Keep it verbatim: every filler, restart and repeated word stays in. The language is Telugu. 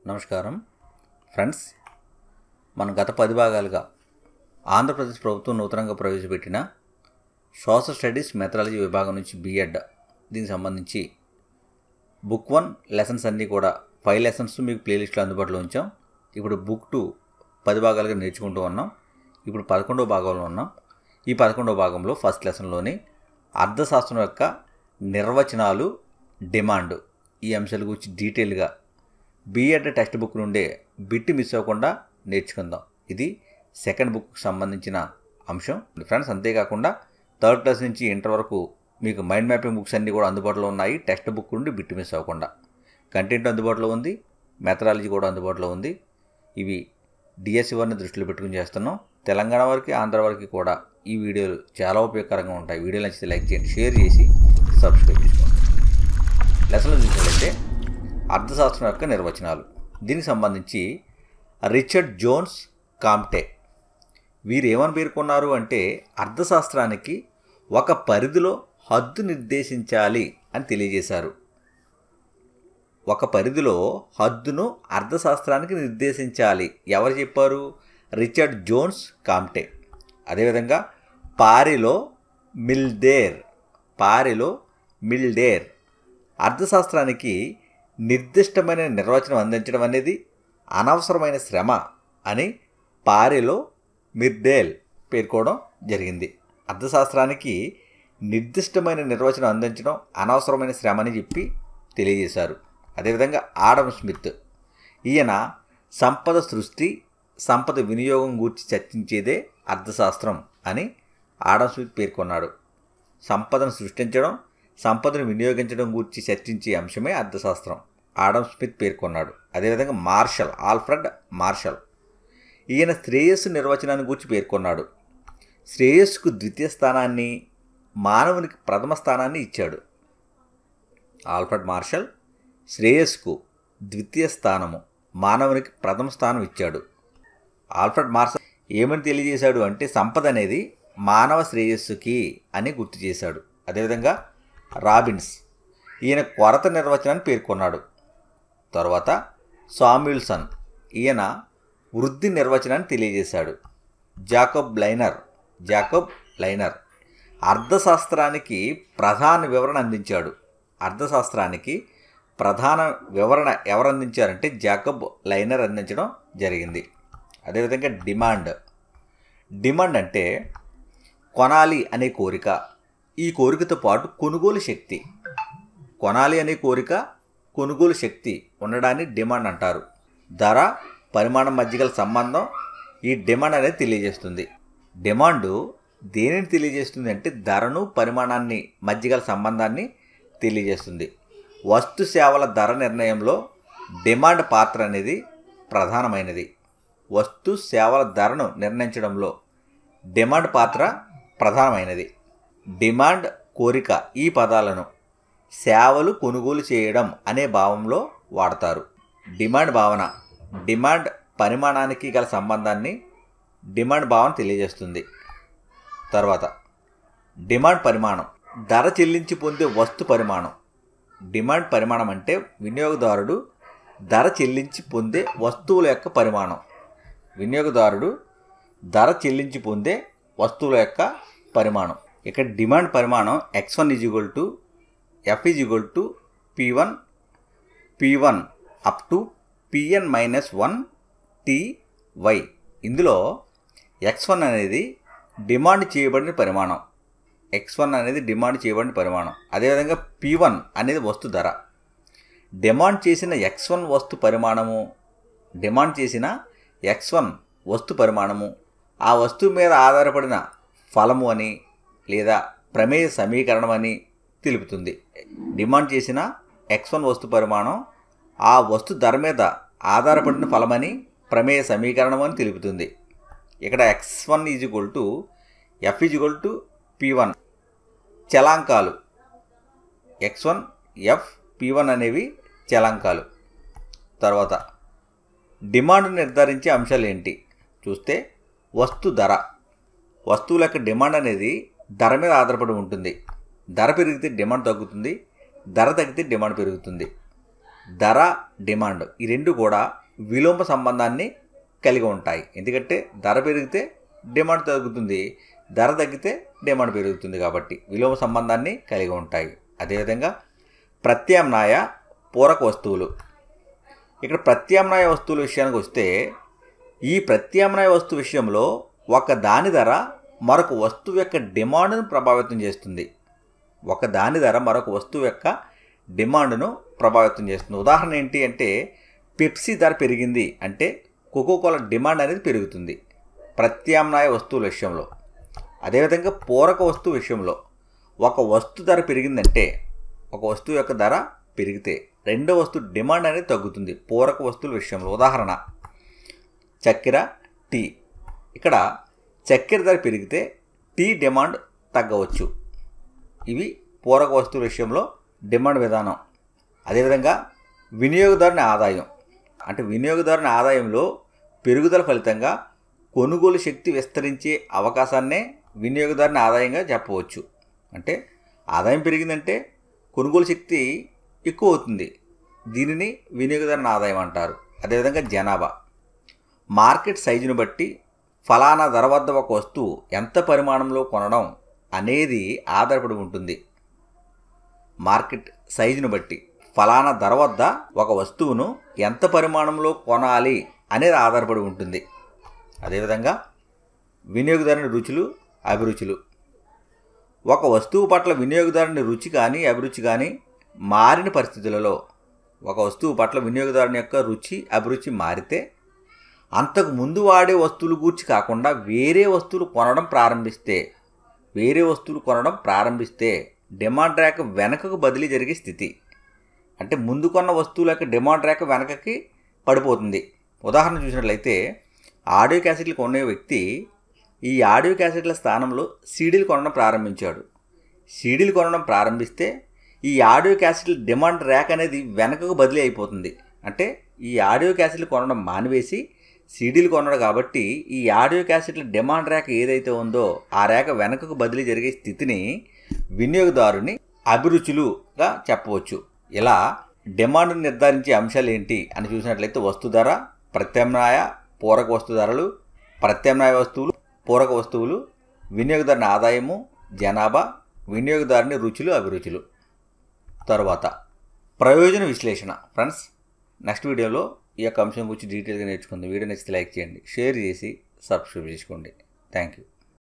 నమస్కారం ఫ్రెండ్స్, మన గత పది భాగాలుగా ఆంధ్రప్రదేశ్ ప్రభుత్వం నూతనంగా ప్రవేశపెట్టిన సోషల్ స్టడీస్ మెథడాలజీ విభాగం నుంచి బీఎడ్ దీనికి సంబంధించి బుక్ వన్ లెసన్స్ అన్నీ కూడా ఫైవ్ లెసన్స్ మీకు ప్లేలిస్ట్లో అందుబాటులో ఉంచాం. ఇప్పుడు బుక్ టూ పది భాగాలుగా నేర్చుకుంటూ ఉన్నాం. ఇప్పుడు పదకొండవ భాగంలో ఉన్నాం. ఈ పదకొండవ భాగంలో ఫస్ట్ లెసన్లోని అర్థశాస్త్రం యొక్క నిర్వచనాలు, డిమాండ్ ఈ అంశాల గురించి డీటెయిల్గా బీఎడ్ టెక్స్ట్ బుక్ నుండే బిట్టి మిస్ అవ్వకుండా నేర్చుకుందాం. ఇది సెకండ్ బుక్కి సంబంధించిన అంశం ఫ్రెండ్స్. అంతేకాకుండా థర్డ్ క్లాస్ నుంచి ఇంటర్ వరకు మీకు మైండ్ మ్యాపింగ్ బుక్స్ అన్నీ కూడా అందుబాటులో ఉన్నాయి. టెక్స్ట్ బుక్ నుండి బిట్టి మిస్ అవ్వకుండా కంటెంట్ అందుబాటులో ఉంది, మెథడాలజీ కూడా అందుబాటులో ఉంది. ఇవి డిఎస్సి వారిని దృష్టిలో పెట్టుకుని చేస్తున్నాం. తెలంగాణ వారికి, ఆంధ్ర వారికి కూడా ఈ వీడియోలు చాలా ఉపయోగకరంగా ఉంటాయి. వీడియోలు నచ్చితే లైక్ చేయండి, షేర్ చేసి సబ్స్క్రైబ్ చేసుకోండి. లెసన్లో చూసినట్లయితే అర్థశాస్త్రం యొక్క నిర్వచనాలు. దీనికి సంబంధించి రిచర్డ్ జోన్స్ కాంప్టే వీరు ఏమని పేర్కొన్నారు అంటే, అర్థశాస్త్రానికి ఒక పరిధిలో హద్దు నిర్దేశించాలి అని తెలియజేశారు. ఒక పరిధిలో హద్దును అర్థశాస్త్రానికి నిర్దేశించాలి. ఎవరు చెప్పారు? Richard Jones Comte. అదేవిధంగా పారిలో మిల్డేర్ పారిలో మిల్డేర్ అర్థశాస్త్రానికి నిర్దిష్టమైన నిర్వచనం అందించడం అనేది అనవసరమైన శ్రమ అని పారిలో మిర్డేల్ పేర్కోవడం జరిగింది. అర్థశాస్త్రానికి నిర్దిష్టమైన నిర్వచనం అందించడం అనవసరమైన శ్రమ అని చెప్పి తెలియజేశారు. అదేవిధంగా ఆడమ్ స్మిత్, ఈయన సంపద సృష్టి, సంపద వినియోగం గురించి చర్చించేదే అర్థశాస్త్రం అని ఆడమ్ స్మిత్ పేర్కొన్నాడు. సంపదను సృష్టించడం, సంపదను వినియోగించడం గురించి చర్చించే అంశమే అర్థశాస్త్రం ఆడమ్ స్మిత్ పేర్కొన్నాడు. అదేవిధంగా మార్షల్, ఆల్ఫ్రెడ్ మార్షల్, ఈయన శ్రేయస్సు నిర్వచనాన్ని గురించి పేర్కొన్నాడు. శ్రేయస్సుకు ద్వితీయ స్థానాన్ని, మానవునికి ప్రథమ స్థానాన్ని ఇచ్చాడు. ఆల్ఫ్రెడ్ మార్షల్ శ్రేయస్సుకు ద్వితీయ స్థానము, మానవునికి ప్రథమ స్థానం ఇచ్చాడు. ఆల్ఫ్రెడ్ మార్షల్ ఏమని తెలియజేశాడు అంటే, సంపద అనేది మానవ శ్రేయస్సుకి అని గుర్తు చేశాడు. అదేవిధంగా రాబిన్స్, ఈయన కొరత నిర్వచనాన్ని పేర్కొన్నాడు. తర్వాత సామ్యుల్సన్, ఈయన వృద్ధి నిర్వచనాన్ని తెలియజేశాడు. జాకబ్ లైనర్ జాకబ్ లైనర్ అర్థశాస్త్రానికి ప్రధాన వివరణ అందించాడు. అర్థశాస్త్రానికి ప్రధాన వివరణ ఎవరు అందించారంటే జాకబ్ లైనర్ అందించడం జరిగింది. అదేవిధంగా డిమాండ్ డిమాండ్ అంటే కొనాలి అనే కోరిక, ఈ కోరికతో పాటు కొనుగోలు శక్తి. కొనాలి అనే కోరిక, కొనుగోలు శక్తి ఉండడాన్ని డిమాండ్ అంటారు. ధర, పరిమాణం మధ్య గల సంబంధం ఈ డిమాండ్ అనేది తెలియజేస్తుంది. డిమాండ్ దేనిని తెలియజేస్తుంది అంటే, ధరను, పరిమాణాన్ని మధ్య గల సంబంధాన్ని తెలియజేస్తుంది. వస్తు సేవల ధర నిర్ణయంలో డిమాండ్ పాత్ర అనేది ప్రధానమైనది. వస్తు సేవల ధరను నిర్ణయించడంలో డిమాండ్ పాత్ర ప్రధానమైనది. డిమాండ్, కోరిక ఈ పదాలను సేవలు కొనుగోలు చేయడం అనే భావంలో వాడతారు. డిమాండ్ భావన, డిమాండ్ పరిమాణానికి గల సంబంధాన్ని డిమాండ్ భావన తెలియజేస్తుంది. తర్వాత డిమాండ్ పరిమాణం, ధర చెల్లించి పొందే వస్తు పరిమాణం. డిమాండ్ పరిమాణం అంటే వినియోగదారుడు ధర చెల్లించి పొందే వస్తువుల యొక్క పరిమాణం. వినియోగదారుడు ధర చెల్లించి పొందే వస్తువుల యొక్క పరిమాణం. ఇక్కడ డిమాండ్ పరిమాణం X one is equal to F is equal to P one P one up to PN minus one T Y. ఇందులో ఎక్స్ వన్ అనేది డిమాండ్ చేయబడిన పరిమాణం. ఎక్స్ వన్ అనేది డిమాండ్ చేయబడిన పరిమాణం. అదేవిధంగా పీ వన్ అనేది వస్తు ధర. డిమాండ్ చేసిన ఎక్స్ వన్ వస్తు పరిమాణము డిమాండ్ చేసిన ఎక్స్ వన్ వస్తు పరిమాణము ఆ వస్తువు మీద ఆధారపడిన ఫలము అని లేదా ప్రమేయ సమీకరణం అని తెలుపుతుంది. డిమాండ్ చేసిన ఎక్స్ వన్ వస్తు పరిమాణం ఆ వస్తు ధర మీద ఆధారపడిన ఫలమని, ప్రమేయ సమీకరణం అని తెలుపుతుంది. ఇక్కడ X one is equal to F is equal to P one. చలాంకాలు X one, F, P one అనేవి చలాంకాలు. తర్వాత డిమాండ్ నిర్ధారించే అంశాలు ఏంటి చూస్తే, వస్తు ధర. వస్తువుల యొక్క డిమాండ్ అనేది ధర మీద ఆధారపడి ఉంటుంది. ధర పెరిగితే డిమాండ్ తగ్గుతుంది, ధర తగ్గితే డిమాండ్ పెరుగుతుంది. ధర డిమాండ్ ఈ రెండు కూడా విలోమ సంబంధాన్ని కలిగి ఉంటాయి. ఎందుకంటే ధర పెరిగితే డిమాండ్ తగ్గుతుంది, ధర తగ్గితే డిమాండ్ పెరుగుతుంది కాబట్టి విలోమ సంబంధాన్ని కలిగి ఉంటాయి. అదేవిధంగా ప్రత్యామ్నాయ పూరక వస్తువులు. ఇక్కడ ప్రత్యామ్నాయ వస్తువుల విషయానికి వస్తే ఈ ప్రత్యామ్నాయ వస్తువు విషయంలో ఒక దాని ధర మరొక వస్తువు యొక్క డిమాండ్ను ప్రభావితం చేస్తుంది. ఒక దాని ధర మరొక వస్తువు యొక్క డిమాండ్ను ప్రభావితం చేస్తుంది. ఉదాహరణ ఏంటి అంటే పెప్సీ ధర పెరిగింది అంటే కోకోకోలా డిమాండ్ అనేది పెరుగుతుంది ప్రత్యామ్నాయ వస్తువుల విషయంలో. అదేవిధంగా పూరక వస్తువు విషయంలో ఒక వస్తువు ధర పెరిగిందంటే ఒక వస్తువు యొక్క ధర పెరిగితే రెండో వస్తువు డిమాండ్ అనేది తగ్గుతుంది పూరక వస్తువుల విషయంలో. ఉదాహరణ చక్కెర, టీ. ఇక్కడ చక్కెర ధర పెరిగితే టీ డిమాండ్ తగ్గవచ్చు. ఇవి పూరక వస్తువుల విషయంలో డిమాండ్ విధానం. అదేవిధంగా వినియోగదారుని ఆదాయం అంటే వినియోగదారుని ఆదాయంలో పెరుగుదల ఫలితంగా కొనుగోలు శక్తి విస్తరించే అవకాశాన్నే వినియోగదారుని ఆదాయంగా చెప్పవచ్చు. అంటే ఆదాయం పెరిగిందంటే కొనుగోలు శక్తి ఎక్కువ అవుతుంది, దీనిని వినియోగదారుని ఆదాయం అంటారు. అదేవిధంగా జనాభా. మార్కెట్ సైజును బట్టి ఫలానా ధర వద్ద ఒక వస్తువు ఎంత పరిమాణంలో కొనడం అనేది ఆధారపడి ఉంటుంది. మార్కెట్ సైజును బట్టి ఫలానా ధర వద్ద ఒక వస్తువును ఎంత పరిమాణంలో కొనాలి అనేది ఆధారపడి ఉంటుంది. అదేవిధంగా వినియోగదారుని రుచులు, అభిరుచులు. ఒక వస్తువు పట్ల వినియోగదారుని రుచి కానీ అభిరుచి కానీ మారిన పరిస్థితులలో ఒక వస్తువు పట్ల వినియోగదారుని యొక్క రుచి అభిరుచి మారితే అంతకు ముందు వాడే వస్తువులు గూర్చి కాకుండా వేరే వస్తువులు కొనడం ప్రారంభిస్తే వేరే వస్తువులు కొనడం ప్రారంభిస్తే డిమాండ్ రేఖ వెనకకు బదిలీ జరిగే స్థితి. అంటే ముందు కొన్న వస్తువుల యొక్క డిమాండ్ రేఖ వెనకకి పడిపోతుంది. ఉదాహరణ చూసినట్లయితే ఆడియో క్యాసెట్లు కొనే వ్యక్తి ఈ ఆడియో క్యాసెట్ల స్థానంలో సీడీలు కొనడం ప్రారంభించాడు. సీడీలు కొనడం ప్రారంభిస్తే ఈ ఆడియో క్యాసెట్ల డిమాండ్ రేఖ అనేది వెనకకు బదిలీ అయిపోతుంది. అంటే ఈ ఆడియో క్యాసెట్లు కొనడం మానివేసి సీడీలు కొన్నాడు కాబట్టి ఈ ఆడియో క్యాసెట్ల డిమాండ్ రేఖ ఏదైతే ఉందో ఆ రేఖ వెనకకు బదిలీ జరిగే స్థితిని వినియోగదారుని అభిరుచులుగా చెప్పవచ్చు. ఇలా డిమాండ్ నిర్ధారించే అంశాలు ఏంటి అని చూసినట్లయితే వస్తు ధర, ప్రత్యామ్నాయ పూరక వస్తు ధరలు, ప్రత్యామ్నాయ వస్తువులు, పూరక వస్తువులు, వినియోగదారుని ఆదాయము, జనాభా, వినియోగదారుని రుచులు, అభిరుచులు. తరువాత ప్రయోజన విశ్లేషణ. ఫ్రెండ్స్, నెక్స్ట్ వీడియోలో ఈ యొక్క అంశం గురించి డీటెయిల్గా నేర్చుకుందాం. వీడియో నచ్చితే లైక్ చేయండి, షేర్ చేసి సబ్స్క్రైబ్ చేసుకోండి. Thank you.